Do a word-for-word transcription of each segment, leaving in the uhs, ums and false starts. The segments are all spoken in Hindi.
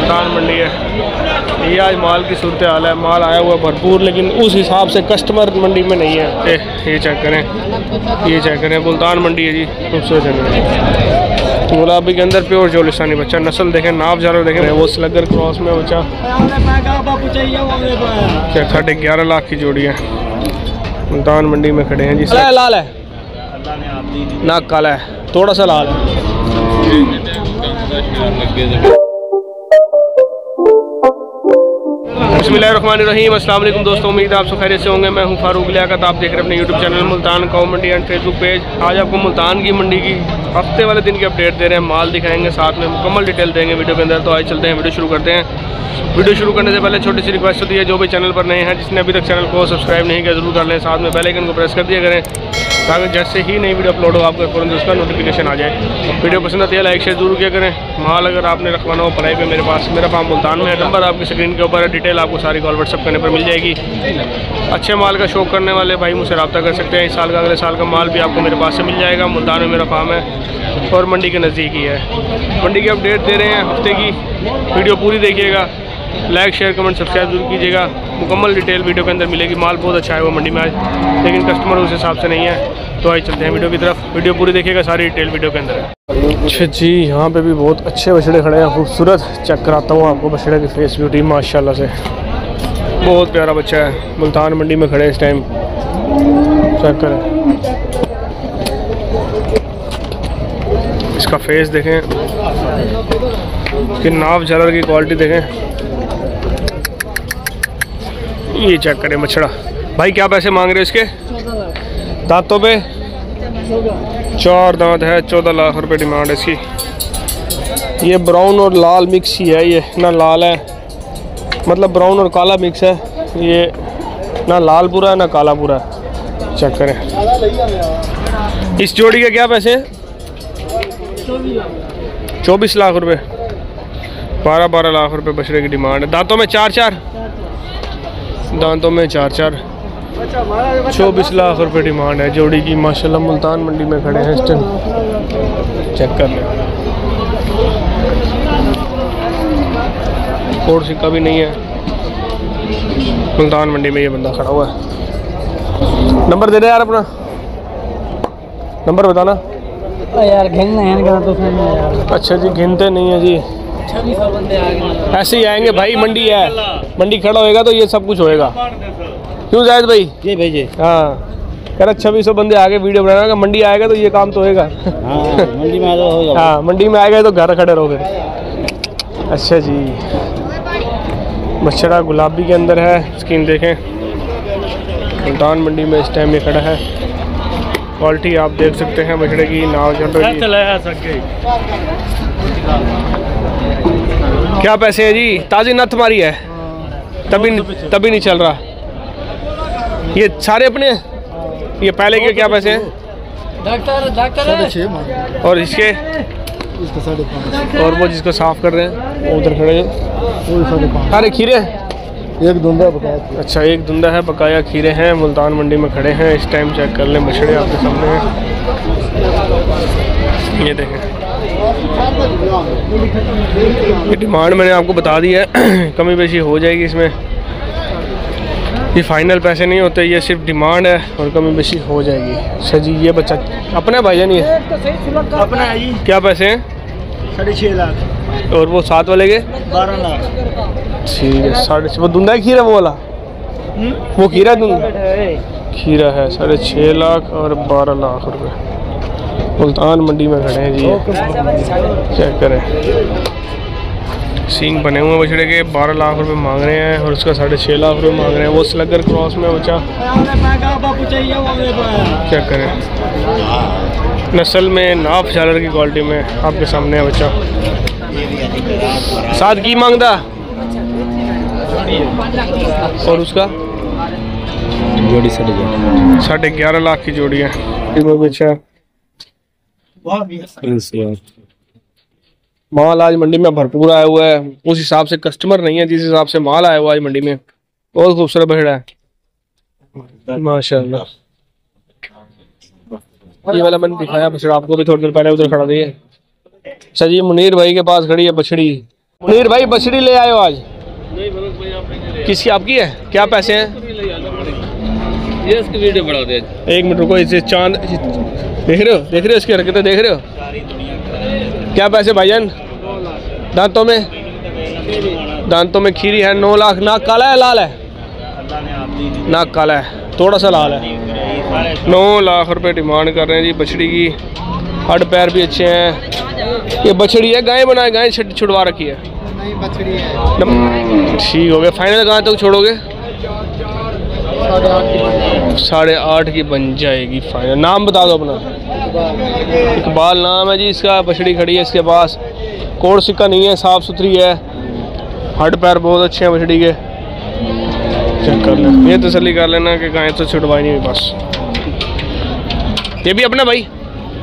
मुल्तान मंडी है। ये आज माल की सूरत हाल है, माल आया हुआ भरपूर, लेकिन उस हिसाब से कस्टमर मंडी में नहीं है। ये चेक करें, ये चेक करें, मुल्तान मंडी है जी, खूबसूरत जगह। गुलाबी के अंदर प्योर चोलिस्तानी बच्चा, नस्ल देखें, नाप जारा देखें, वो स्लगर क्रॉस में बच्चा क्या साढ़े ग्यारह लाख की जोड़ी है। मुल्तान मंडी में खड़े हैं जी। लाल है, नाक काला है, थोड़ा सा लाल है। बिस्मिल्लाहिर्रहमानिर्रहीम, अस्सलाम वालेकुम दोस्तों, उम्मीद है आप सब खैरियत से होंगे। मैं हूं फारूक लियाकत, आप देख रहे हैं अपने YouTube channel Multan cow Mandi and Facebook page. आज आपको मुल्तान की मंडी की हफ्ते वाले दिन की अपडेट दे रहे हैं, माल दिखाएंगे, साथ में मुकम्मल डिटेल देंगे वीडियो के अंदर। तो आज चलते हैं, वीडियो शुरू करते हैं। वीडियो शुरू करने से पहले छोटी सी रिक्वेस्ट होती है, जो भी चैनल पर नए हैं, जिसने अभी तक चैनल को सब्सक्राइब नहीं किया जरूर कर लें, साथ में बेल आइकन को प्रेस कर दिया करें, ताकि जैसे ही नई वीडियो अपलोड हो आपको फौरन उसका नोटिफिकेशन आ जाए। वीडियो पसंद आती है लाइक शेयर जरूर किया करें। माल अगर आपने रखवाना हो पढ़ाई पे मेरे पास, मेरा फार्म मुल्तान में है, नंबर आपकी स्क्रीन के ऊपर है, डिटेल आपको सारी कॉल व्हाट्सअप करने पर मिल जाएगी। अच्छे माल का शौक करने वाले भाई मुझसे रब्ता कर सकते हैं। इस साल का अगले साल का माल भी आपको मेरे पास से मिल जाएगा। मुल्तान में मेरा फार्म है और मंडी के नज़दीक ही है। मंडी की अपडेट दे रहे हैं हफ्ते की, वीडियो पूरी देखिएगा, लाइक शेयर कमेंट सब्सक्राइब जरूर कीजिएगा। मुकम्मल डिटेल वीडियो के अंदर मिलेगी। माल बहुत अच्छा है वो मंडी में आज, लेकिन कस्टमर उस हिसाब से नहीं है। तो आइए चलते हैं वीडियो की तरफ, वीडियो पूरी देखिएगा, सारी डिटेल वीडियो के अंदर है। अच्छा जी, यहाँ पे भी बहुत अच्छे बछड़े खड़े हैं, खूबसूरत। चेक कराता हूँ आपको बछड़े की फेस ब्यूटी, माशाल्लाह से बहुत प्यारा बच्चा है। मुल्तान मंडी में खड़े हैं इस टाइम, चेक करें इसका फेस देखें, इसकी नाप झालर की क्वालिटी देखें। ये चेक करें बछड़ा। भाई क्या पैसे मांग रहे हो इसके? दांतों पे चार दांत है, चौदह लाख रुपए डिमांड है इसकी। ये ब्राउन और लाल मिक्स ही है, ये ना लाल है, मतलब ब्राउन और काला मिक्स है। ये ना लाल पूरा है ना काला पूरा है। चेक करें इस जोड़ी के क्या पैसे? चौबीस लाख रुपए, बारह बारह लाख रुपए बछड़े की डिमांड है। दांतों में चार चार, दांतों में चार चार, चौबीस लाख रुपए डिमांड है जोड़ी की। माशाल्लाह मुल्तान मंडी में खड़े हैं इस टाइम, चेक कर लें। कोड सिक्का भी नहीं है, मुल्तान मंडी में ये बंदा खड़ा हुआ है। नंबर दे दे यार अपना, नंबर बताना यार। गिनना है तो यार। अच्छा जी, गिनते नहीं है जी, ऐसे ही आएंगे भाई। मंडी है, मंडी खड़ा होएगा तो ये सब कुछ होएगा। क्यों जायद भाई? जी भाई जी। हाँ कह रहा छब्बीस सौ बंदे आगे वीडियो बनाएगा, मंडी आएगा तो ये काम तो होएगा। हाँ, मंडी में आएगा होगा। हाँ मंडी में आएगा तो घर खड़े रहोगे। अच्छा जी, बछड़ा गुलाबी के अंदर है, स्किन देखें। मुल्तान मंडी में इस टाइम ये खड़ा है। क्वालिटी आप देख सकते हैं बछड़े की, नाव चल रही है। क्या पैसे हैं जी? ताज़ी नथ मारी है, तभी तभी नहीं चल रहा। ये सारे अपने, ये पहले के क्या पैसे हैं? डॉक्टर डॉक्टर और इसके, और वो जिसको साफ कर रहे हैं वो उधर खड़े हैं। अरे खीरे एक धुंधा बकाया। अच्छा एक धुंधा है, बकाया खीरे हैं। मुल्तान मंडी में खड़े हैं इस टाइम, चेक कर लें। बछड़े आपके सामने हैं, ये देखें। ये डिमांड मैंने आपको बता दी है, कमी बेशी हो जाएगी इसमें। ये फाइनल पैसे नहीं होते, ये सिर्फ डिमांड है और कमी बेशी हो जाएगी। अच्छा जी, ये बच्चा अपना भाईजान ये अपना है जी। क्या पैसे हैं? साढ़े छः लाख। और वो सात वाले के बारह लाख। ठीक है, साढ़े छः। वो धुंधा है खीरा वो वाला? वो खीरा धुंधा खीरा है, साढ़े छः लाख और बारह लाख रुपए। मुल्तान मंडी में खड़े हैं जी, चेक करें। सींग बने हुए बछड़े के बारह लाख रुपए मांग रहे हैं और उसका साढ़े छः लाख रुपए मांग रहे हैं। वो स्लगर क्रॉस में बचा, क्या करें, नस्ल में, नाप झालर की क्वालिटी में आपके सामने है बच्चा। साथ की मांगदा और उसका जोड़ी साढ़े साढ़े ग्यारह लाख की जोड़ी है। बच्चा माल आज मंडी में भरपूर आया हुआ है, उस हिसाब से कस्टमर नहीं है जिस हिसाब से माल आया हुआ है आज मंडी में। बहुत खूबसूरत बछड़ा है माशाल्लाह। ये वाला मैंने दिखाया बछड़ा आपको भी थोड़ी देर पहले, उधर खड़ा दिए। अच्छा जी, मुनीर भाई के पास खड़ी है बछड़ी, मुनीर भाई बछड़ी ले आए हो आज? किसकी, आपकी है? क्या पैसे हैं? ये इसकी वीडियो बढ़ा दे। एक मिनट रुको, इसे चांद देख रहे हो, देख रहे हो इसकी हरकतें देख रहे हो? क्या पैसे भाईजान? दांतों में दांतों में खीरी है। नौ लाख। नाक काला है लाल है? नाक काला है, थोड़ा सा लाल है। नौ लाख रुपए डिमांड कर रहे हैं जी बछड़ी की। हड पैर भी अच्छे हैं। ये बछड़ी है, गाय बनाए, गाय छुड़वा रखी है। नहीं बछड़ी है। ठीक हो गया। फाइनल कहाँ तक छोड़ोगे? साढ़े आठ की बन जाएगी फाइनल। नाम बता दो अपना। इकबाल नाम है जी इसका। बछड़ी खड़ी है इसके पास, कोड सिक्का नहीं है, साफ़ सुथरी है। हड पैर बहुत अच्छे हैं बछड़ी के। चेक कर लें, ये तसल्ली कर लेना कि गाय तो छुड़वाई नहीं हुई बस। ये भी अपना भाई?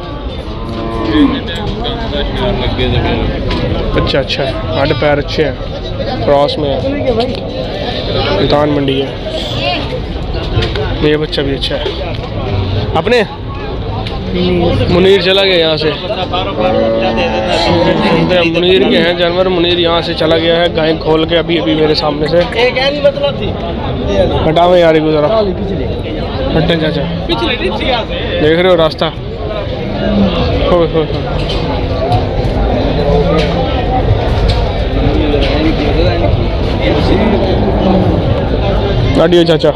अच्छा अच्छा, हड पैर अच्छे हैं, क्रॉस में है, मुल्तान मंडी है। ये बच्चा भी अच्छा है। अपने मुनीर चला गया यहाँ से। मुनीर के हैं जानवर। मुनीर यहाँ से चला गया है गाय खोल के अभी अभी मेरे सामने से। हटाओ यार गुजरा, हटे चाचा, देख रहे हो रास्ता। हो, हो, हो। गाड़ियो चाचा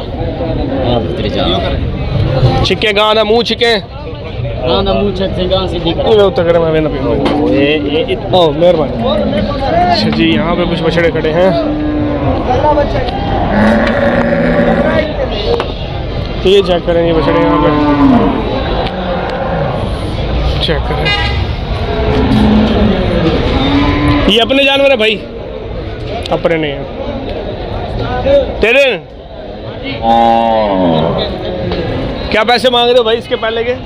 छिके गां दा मुंह छिके गां दा मुंह छिके गां से दिख ये उतर कर मैं ना ये ये ओ मेहरबानी। अच्छा जी, यहाँ पे कुछ बछड़े खड़े हैं। ये चेक करें, ये बछड़े यहाँ पे चेक करें। ये अपने जानवर है भाई? अपने नहीं है तेरे। क्या पैसे मांग रहे हो भाई इसके पहले के?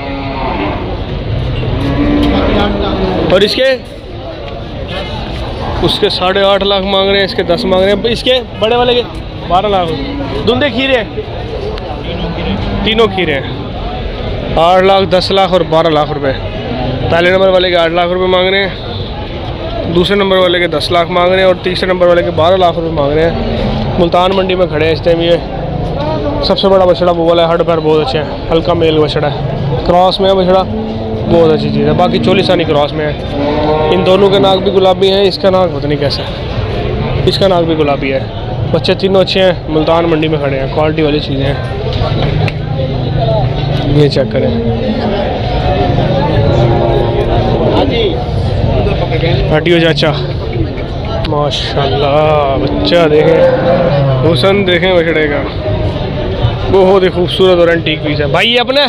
और इसके? उसके साढ़े आठ लाख मांग रहे हैं, इसके दस मांग रहे हैं। इसके बड़े वाले के बारह लाख। धुंधे खीरे तीनों खीरे हैं। आठ लाख, दस लाख और बारह लाख रुपए। पहले नंबर वाले के आठ लाख रुपए मांग रहे हैं, दूसरे नंबर वाले के दस लाख मांग रहे हैं और तीसरे नंबर वाले के बारह लाख रुपए मांग रहे हैं। मुल्तान मंडी में खड़े हैं इस टाइम। ये सबसे बड़ा बछड़ा वो वाला है, हड पैर बहुत अच्छे हैं, हल्का मेल बछड़ा है, क्रॉस में है बछड़ा, बहुत अच्छी चीज़ है। बाकी चोलिसानी क्रॉस में है। इन दोनों के नाक भी गुलाबी हैं, इसका नाक पता नहीं कैसा है, इसका नाक भी गुलाबी है। बच्चे तीनों अच्छे हैं, मुल्तान मंडी में खड़े हैं, क्वालिटी वाली चीज़ें हैं। ये चेक करें। हटियो चाचा, माशाल्लाह बच्चा देखें, हुसन देखें बछड़े का, बहुत ही खूबसूरत और एंटीक पीस है भाई। ये अपने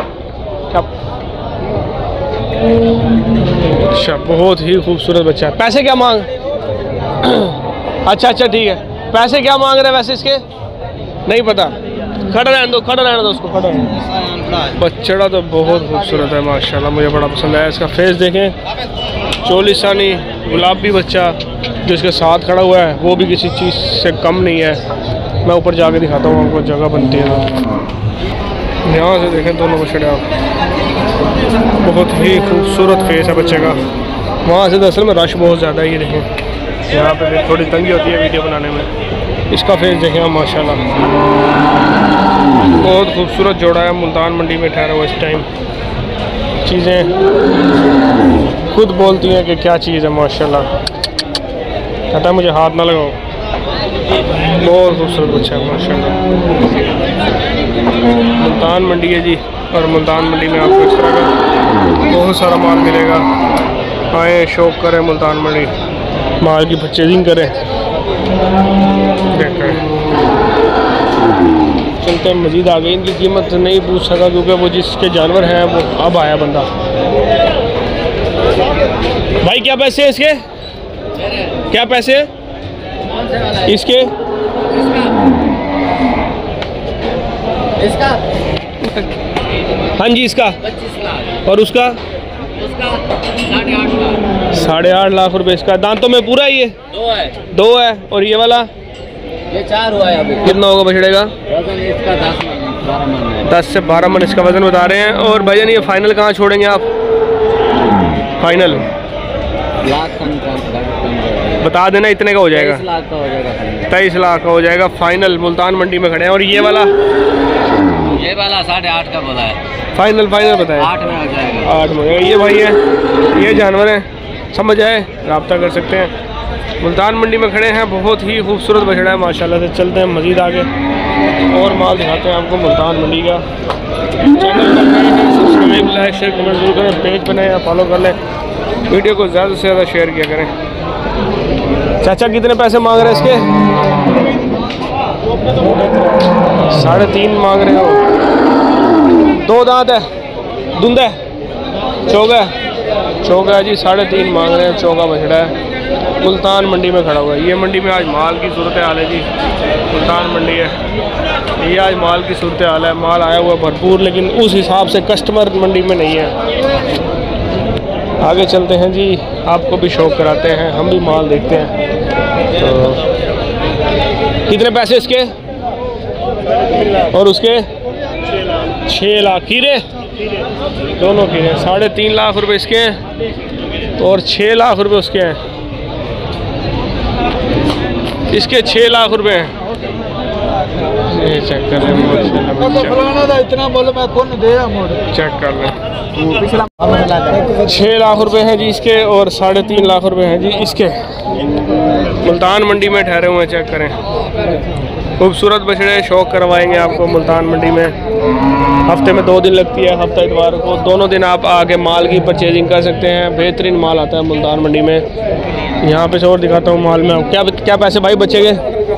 अच्छा, बहुत ही खूबसूरत बच्चा है। पैसे क्या मांग? अच्छा अच्छा ठीक है। पैसे क्या मांग रहे हैं वैसे इसके? नहीं पता। खड़ा रहने दो, खड़ा रहने दो उसको, खड़ा रहने। बच्चा तो बहुत खूबसूरत है माशाल्लाह, मुझे बड़ा पसंद आया। इसका फेस देखें, चोलिसानी गुलाबी बच्चा जो इसके साथ खड़ा हुआ है वो भी किसी चीज़ से कम नहीं है। मैं ऊपर जाके दिखाता हूँ आपको, जगह बनती है तो। यहाँ से देखें दोनों बछड़े आप, बहुत ही खूबसूरत फेस है बच्चे का। वहाँ से दरअसल में रश बहुत ज़्यादा है। ये देखें, यहाँ पे थोड़ी तंगी होती है वीडियो बनाने में। इसका फेस देखें आप माशाल्लाह, बहुत खूबसूरत जोड़ा है। मुल्तान मंडी में ठहरा हुआ इस टाइम। चीज़ें खुद बोलती हैं कि क्या चीज़ है माशाल्लाह। कहता है मुझे हाथ ना लगाओ, बहुत खूबसूरत बच्चा है माशाल्लाह। मुल्तान मंडी है जी, और मुल्तान मंडी में आपको इस तरह का बहुत सारा माल मिलेगा। आए शौक करें मुल्तान मंडी, माल की परचेजिंग करें। चलते हैं मज़ीद आगे। इनकी कीमत नहीं पूछ सका क्योंकि वो जिसके जानवर हैं वो अब आया बंदा। भाई क्या पैसे हैं इसके? क्या पैसे हैं इसके? इसका हाँ जी, इसका और उसका साढ़े आठ लाख। साढ़े आठ लाख रुपए इसका। दांतों में पूरा ही है? दो है। दो है। और ये वाला? ये चार हुआ है अभी। कितना होगा बछड़े का? वजन इसका दस बारह मन है। दस से बारह मन इसका वजन बता रहे हैं। और भाईजान ये फाइनल कहाँ छोड़ेंगे आप? फाइनल लाख कम कर बता देना इतने का हो जाएगा। तेईस लाख का हो जाएगा। तेईस लाख का हो जाएगा फाइनल। मुल्तान मंडी में खड़े हैं। और ये वाला ये वाला साढ़े आठ का बोला है। फाइनल फाइनल बताए आठ में हो जाएगा। आठ में हो जाएगा। ये भाई है, ये जानवर है, समझ आए, रब्ता कर सकते हैं। मुल्तान मंडी में खड़े हैं। बहुत ही खूबसूरत बछड़ा है माशाल्लाह से। चलते हैं मज़ीद आगे और माल दिखाते हैं आपको मुल्तान मंडी का। चैनल पर नए हैं, सब्सक्राइब लाइक शेयर कमेंट जरूर करें। पेज बनाए या फॉलो कर लें। वीडियो को ज़्यादा से ज़्यादा शेयर किया करें। चाचा कितने पैसे मांग रहे हैं इसके? साढ़े तीन मांग रहे हो। दो दांत है, धुंध है, चौगा है, चौगा है जी। साढ़े तीन मांग रहे हैं। चौगा बछड़ा है। मुल्तान मंडी में खड़ा हुआ है। ये मंडी में आज माल की सूरत हाल है जी। मुल्तान मंडी है ये, आज माल की सूरत हाल है। माल आया हुआ भरपूर, लेकिन उस हिसाब से कस्टमर मंडी में नहीं है। आगे चलते हैं जी, आपको भी शौक कराते हैं, हम भी माल देखते हैं। तो कितने पैसे इसके और उसके? छः लाख खीरे, दोनों खीरे। साढ़े तीन लाख रुपए इसके हैं और छः लाख रुपए उसके हैं। इसके छः लाख रुपए हैं। ये चेक कर लें, इतना बोलो मैं कौन दे चेक कर लें। छः लाख रुपए हैं जी इसके और साढ़े तीन लाख रुपए हैं जी इसके। मुल्तान मंडी में ठहरे हुए हैं, चेक करें। खूबसूरत बछड़े शौक करवाएंगे आपको मुल्तान मंडी में। हफ्ते में दो दिन लगती है, हफ्ता इतवार को। दोनों दिन आप आके माल की परचेजिंग कर सकते हैं। बेहतरीन माल आता है मुल्तान मंडी में। यहाँ पे और दिखाता हूँ माल में। क्या क्या पैसे भाई बचेंगे?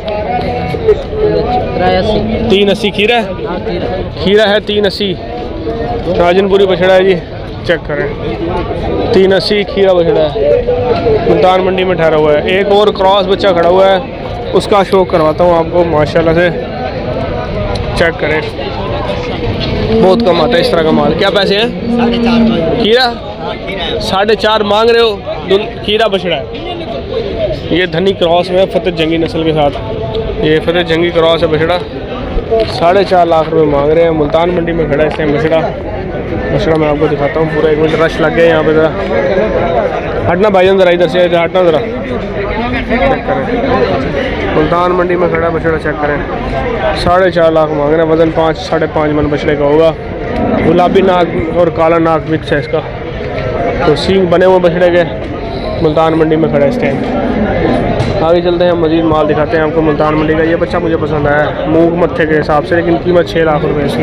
तीन अस्सी खीरा है, खीरा है तीन अस्सी। राजनपुरी बछड़ा है जी, चेक करें। तीन अस्सी खीरा बछड़ा है। मुल्तान मंडी में ठहरा हुआ है। एक और क्रॉस बच्चा खड़ा हुआ है, उसका शो करवाता हूँ आपको माशाल्लाह से। चेक करें, बहुत कम आता है इस तरह का माल। क्या पैसे हैं? खीरा साढ़े चार मांग रहे हो। खीरा बछड़ा है ये, धनी क्रॉस में फतेह जंगी नस्ल के साथ। ये फतेह जंगी क्रॉस है बछड़ा। साढ़े चार लाख रुपए मांग रहे हैं। मुल्तान मंडी में खड़ा है इस टाइम बछड़ा। बछड़ा मैं आपको दिखाता हूँ पूरा। एक मिनट, रश लग गया यहाँ पे। ज़रा हटना भाईजान, ज़रा इधर से हटना ज़रा। चेक करें, मुल्तान मंडी में खड़ा बछड़ा, चेक करें। साढ़े चार लाख मांग रहे हैं। वज़न पाँच साढ़े पाँच मन बछड़े का होगा। गुलाबी नाक और काला नाक मिक्स है इसका। तो सींग बने हुए बछड़े के। मुल्तान मंडी में खड़ा है इस टाइम। आगे चलते हैं, मज़ीद माल दिखाते हैं आपको मुल्तान मंडी का। ये बच्चा मुझे पसंद आया मूंग मत्थे के हिसाब से, लेकिन कीमत छः लाख रुपए इसकी।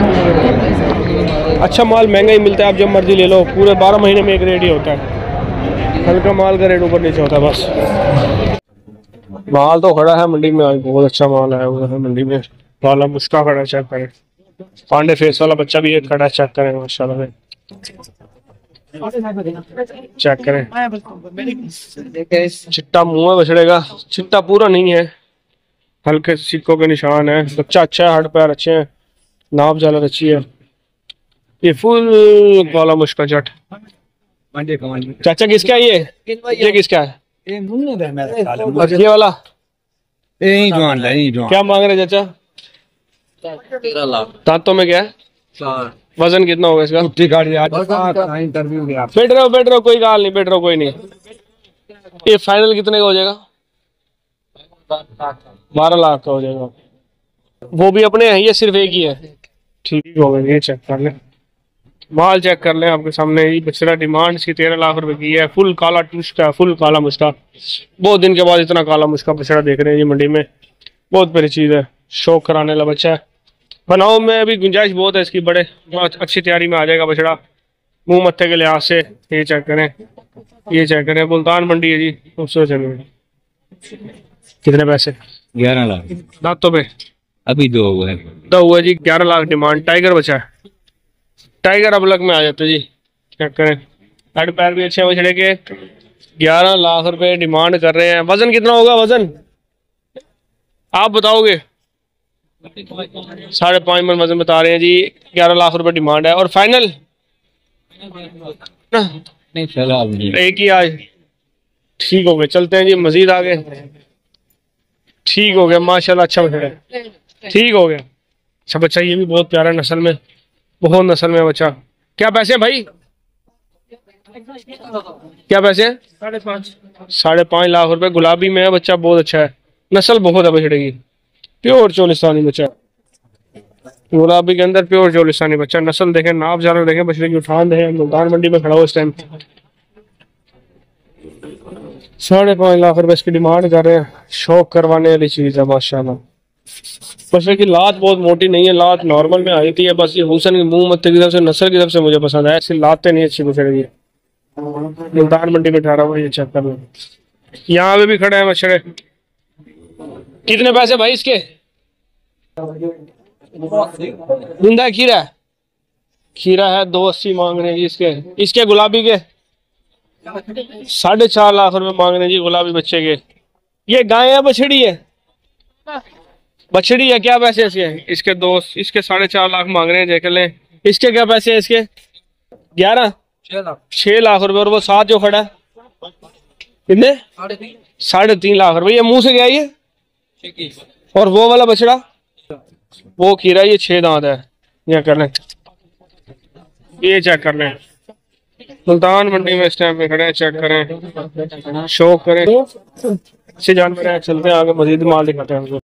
अच्छा माल महंगा ही मिलता है, आप जब मर्जी ले लो। पूरे बारह महीने में एक रेट ही होता है। हल्का माल का रेट ऊपर नीचे होता है बस। माल तो खड़ा है मंडी में, आज बहुत अच्छा माल आया हुआ है मंडी में। वाला मुश्का खड़ा है, चेक करें। पांडे फेस वाला बच्चा भी एक खड़ा है, चेक करें माशाल्लाह से। चेक करें, चिट्टा मुंह है बछड़े का। चिट्टा पूरा नहीं है, हल्के सिक्कों के निशान है। बच्चा अच्छा है, हड्ड पैर अच्छे हैं, नाप झालर अच्छी है। ये फुल काला मुश्का जट। चाचा किसका है ये? ये किसका है? ये वाला क्या मांग रहे चाचा? तेरह लाख। दांतों में क्या है? वजन कितना होगा इसका? बैठ रहो बैठ रहो, कोई गाल नहीं, बैठ रहो कोई नहीं। ये फाइनल कितने का हो जाएगा? बारह लाख का हो जाएगा। वो भी अपने हैं, ये सिर्फ एक ही है? ठीक हो गया। ये चेक कर लें, माल चेक कर लें आपके सामने। ये बछड़ा डिमांड इसकी तेरह लाख रुपए की है। फुल काला मुश्का है, फुल काला मुश्का। बहुत दिन के बाद इतना काला मुश्का बछड़ा देख रहे हैं जी मंडी में। बहुत बड़ी चीज़ है, शौक कराने वाला बच्चा है। बनाओ में अभी गुंजाइश बहुत है इसकी, बड़े बहुत अच्छी तैयारी में आ जाएगा बछड़ा मुंह मत्थे के लिहाज से। ये चेक करें, ये चेक करें। मुल्तान मंडी है जी, खूबसूरत जमीन। कितने पैसे? ग्यारह लाख। दांतों पे अभी दो हुए दो हुआ जी। ग्यारह लाख डिमांड। टाइगर बचा है, टाइगर अब लग में आ जाते जी। चेक करें, हेड पैर भी अच्छे बछड़े के। ग्यारह लाख रुपए डिमांड कर रहे हैं। वजन कितना होगा? वजन आप बताओगे? साढ़े पाँच मन वजन बता रहे हैं जी। ग्यारह लाख रुपए डिमांड है। और फाइनल नहीं चला एक ही आज। ठीक हो गए, चलते हैं जी मजीद आगे। ठीक हो गया माशाल्लाह, अच्छा बछड़ा है। ठीक हो गया, अच्छा बच्चा। ये भी बहुत प्यारा नस्ल में, बहुत नस्ल में बच्चा। क्या पैसे हैं भाई? क्या पैसे हैं? साढ़े पाँच। साढ़े पाँच लाख रुपए। गुलाबी में है बच्चा, बहुत अच्छा है, नस्ल बहुत है बछड़े की, प्योर चोलिस्तानी बच्चा। गुलाबी के अंदर प्योर चोलिस्तानी बच्चा, नस्ल देखें, नाप जानवर देखें, बछड़े की उठान देखें। मुल्तान मंडी में खड़ा हो इस टाइम। साढ़े पाँच लाख रुपए इसकी डिमांड कर रहे हैं। शौक करवाने वाली चीज है माशाल्लाह। बछड़े की लात बहुत मोटी नहीं है, लात नॉर्मल में आई थी है, बस ये हुसन की मुंह मत्ते की तरफ से, नस्ल की तरफ से मुझे पसंद है। ऐसी लातें नहीं अच्छी बछड़े की। मुल्तान मंडी में ठहरा हुआ ये चेक कर लो। यहाँ पे भी खड़े हैं बछड़े। कितने पैसे भाई इसके? जिंदा खीरा है, खीरा है, दो अस्सी मांग रहे हैं जी इसके। इसके गुलाबी के साढ़े चार लाख रुपए मांग रहे हैं जी, गुलाबी बच्चे के। ये गाय है बछड़ी है? बछड़ी है। क्या पैसे इसके? इसके दो, इसके साढ़े चार लाख मांग रहे हैं, देख लें। इसके क्या पैसे हैं इसके? ग्यारह छह लाख रुपए। और वो साथ जो खड़ा है कितने? साढ़े तीन लाख रुपए। ये मुंह से गया ये? और वो वाला बछड़ा वो खीरा, ये छह दांत है। ये कर लें, ये चेक कर लें। मुल्तान मंडी में इस टाइम पे खड़े हैं, चेक करें, शौक करें। अच्छे जानवर हैं, चलते हैं आगे, मजीद माल दिखाते हैं हमको।